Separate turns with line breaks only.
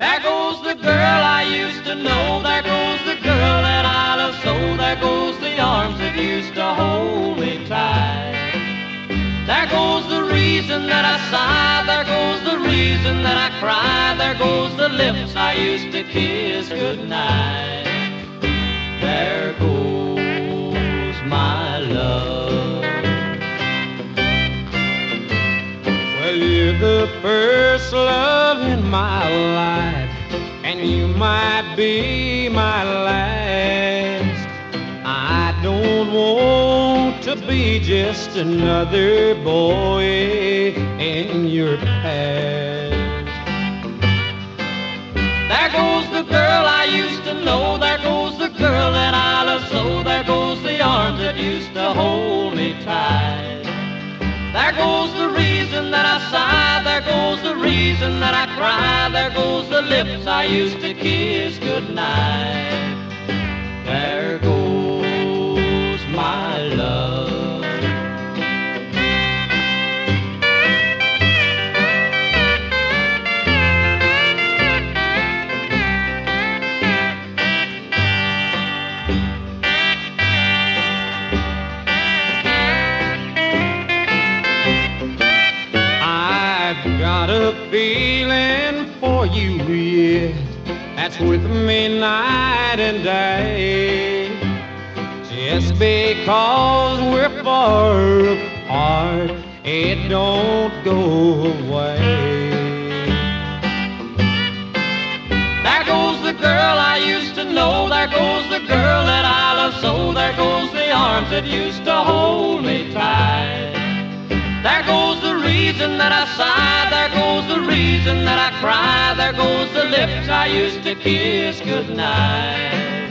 There goes the girl I used to know. There goes the girl that I love so. There goes the arms that used to hold me tight. There goes the reason that I sigh. There goes the reason that I cry. There goes the lips I used to kiss goodnight. There goes my love.
Well, you're the first love in my life, and you might be my last. I don't want to be just another boy in your past.
There goes the girl I used to know. There goes the girl that I love so. There goes the arms that used to hold me tight. There goes the reason that I sigh. There goes the reason that I cry. There goes the lips I used to kiss goodnight. There goes my love.
Got a feeling for you, yeah, that's with me night and day. Just because we're far apart, it don't go away.
There goes the girl I used to know. There goes the girl that I love so. There goes the arms that used to hold me tight. There goes the reason that I sigh. There goes the reason that I cry. There goes the lips I used to kiss goodnight.